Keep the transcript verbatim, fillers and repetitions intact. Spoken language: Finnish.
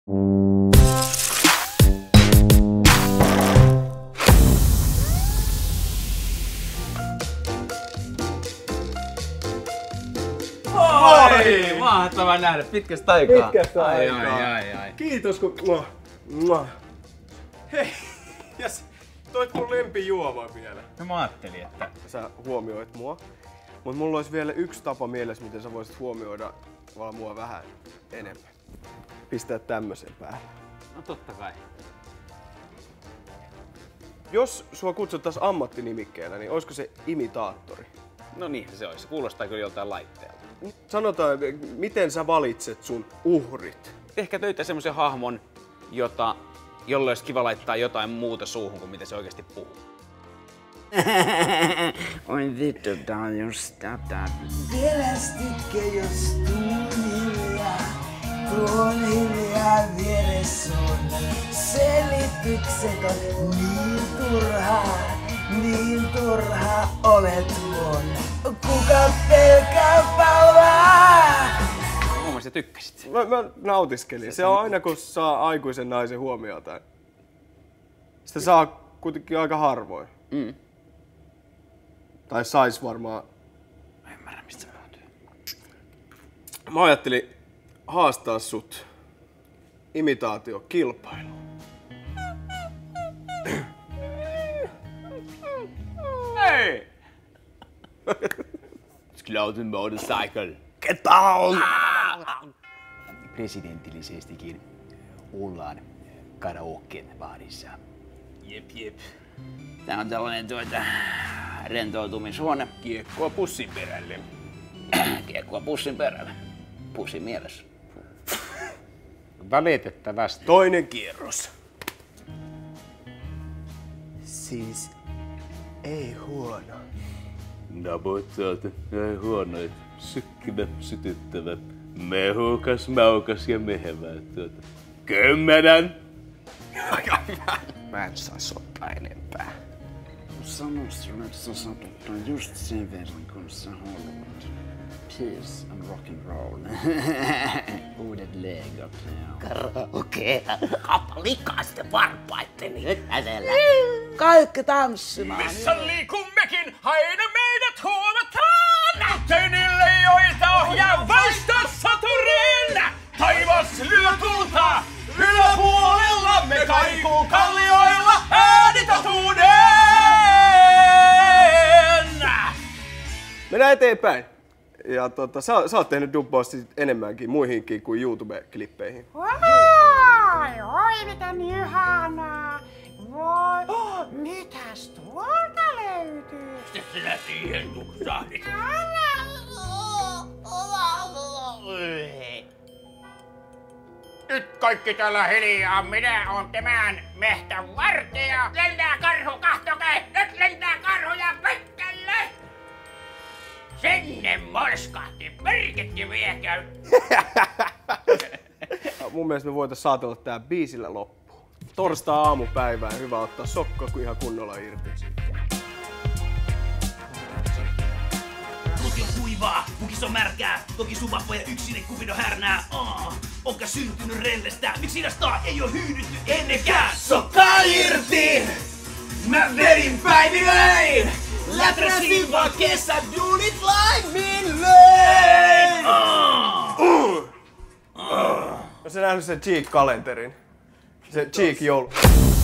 Oi! Mahtavaa nähdä. Pitkästä aikaa. Pitkästä ai, aikaa. Ai, ai, ai. Kiitos kun... Mua. Mua. Hei, jas, toit mun lempijuomaa vielä. No mä ajattelin, että... Sä huomioit mua. Mut mulla olisi vielä yksi tapa mielessä, miten sä voisit huomioida vaan mua vähän enemmän. Pistää tämmösen päälle. No totta kai. Jos sua kutsuttais ammattinimikkeellä, niin olisiko se imitaattori? No niin, se olisi. Kuulostaa kyllä joltain laitteelta. Sanotaan, miten sä valitset sun uhrit? Ehkä töitä semmoisen hahmon, jota, jolle olisi kiva laittaa jotain muuta suuhun kuin mitä se oikeasti puhuu. Oi vittu, tää on just tätä. Pelästytkö jos tuun hiljaa, tuun hiljaa vieressä on. Selitykset on niin turhaa, niin turhaa olet mun. Kuka pelkää palaa? Mun mielestä tykkäsit. Mä, mä nautiskelin. Se on aina kun saa aikuisen naisen huomiota. Sitä saa kuitenkin aika harvoin. Mm. Tai sais varmaan. Mä ymmärrän mistä sä puhut. Mä ajattelin haastaa sut imitaatiokilpailuun. Hei! Sklouten motorcycle. Get down! Presidentillisestikin ollaan karaoken baarissa. Jep, jep. Tää on tällainen tuota rentoutumishuone. Kiekkoa pussin perälle. Kiekkoa pussin perällä. Pussin mielessä. Valitettavasti. Toinen kierros. Siis ei huono. Nabotsaalta ei huonoit. Sykkivä, sytyttävä. Mehukas, maukas ja mehevä. Tuota. Kymmenen! Mä en saa ottaa enempää. Sanois sulle, että sä saat ottaa just sen verran, kun sä haluat. Peace and rock and roll. Uudet legot. Karaoke. Kappa likaisten varpaitteni. Nyt äsellä. Kaikki tanssimaan. Missä liikummekin, aina meidät huomataan! Näytteinille, joita ohjaa vaistosaturin! Taivas lyö tulta, yläpuolella me kaikuu kallioilla äänitotuuden! Mennään eteenpäin. Ja tota, sä, sä oot tehnyt dubbausta enemmänkin muihinkin kuin YouTube-klippeihin. Oi, oi, miten ihanaa! Voi, oh, mitäs tuolta löytyy? Mistä sinä siihen tuksahdit? Nyt kaikki täällä hiljaa. Minä oon tämän mehtän vartija. Lentää karhu, kahtokee! Nyt lentää karhuja pitkälle! Sinne morskahti, perketti viekö! Mun mielestä me voitais saatella tää biisillä loppuun. Torstai aamupäivään hyvä ottaa sokka kuin ihan kunnolla irti. Koti on kuivaa, pukis on märkää, toki sun vappoja yksinen kupin on härnää. Aa, onka syntynyt rellestä, miksi sinästä ei oo hyydytty ennenkään? Sokka irti! Mä vedin päivi vein! Läträsin vaan kesän duunit laimin löin! Oot sä nähnyt sen Cheek-kalenterin? Se Cheek-joulu.